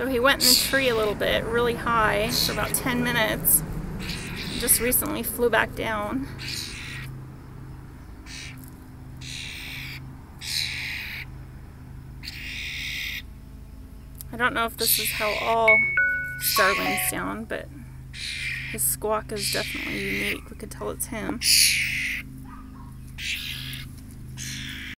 So he went in the tree a little bit, really high, for about 10 minutes. Just recently flew back down. I don't know if this is how all starlings sound, but his squawk is definitely unique. We could tell it's him.